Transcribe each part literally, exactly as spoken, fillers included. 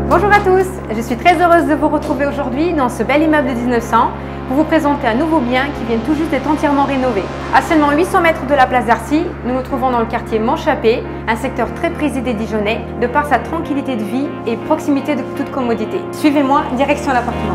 Bonjour à tous, je suis très heureuse de vous retrouver aujourd'hui dans ce bel immeuble de mille neuf cents pour vous présenter un nouveau bien qui vient tout juste d'être entièrement rénové. À seulement huit cents mètres de la place d'Arcy, nous nous trouvons dans le quartier Montchappé, un secteur très prisé des Dijonais de par sa tranquillité de vie et proximité de toute commodité. Suivez-moi, direction l'appartement.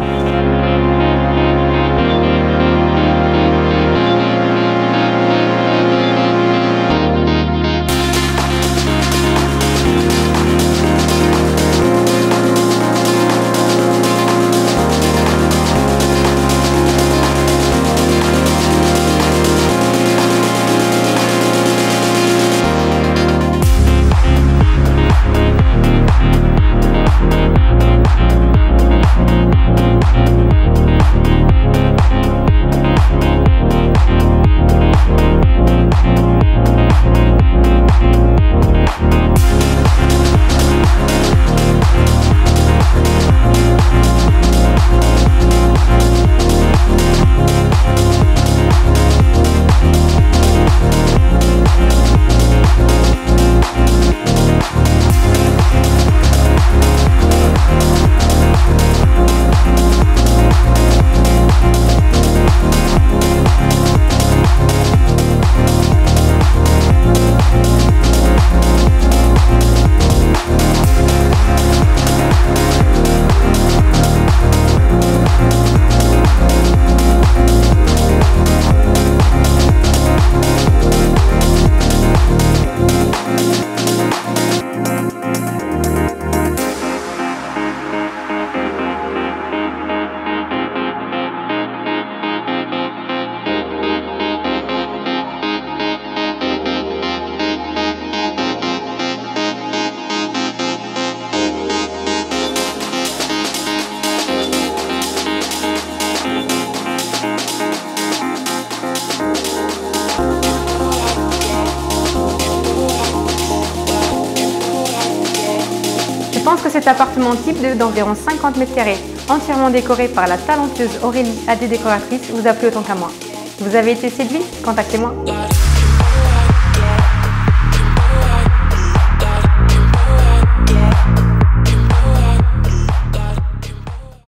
Je pense que cet appartement type d'environ cinquante mètres carrés, entièrement décoré par la talentueuse Aurélie A D Décoratrice, vous a plu autant qu'à moi. Vous avez été séduit? Contactez-moi.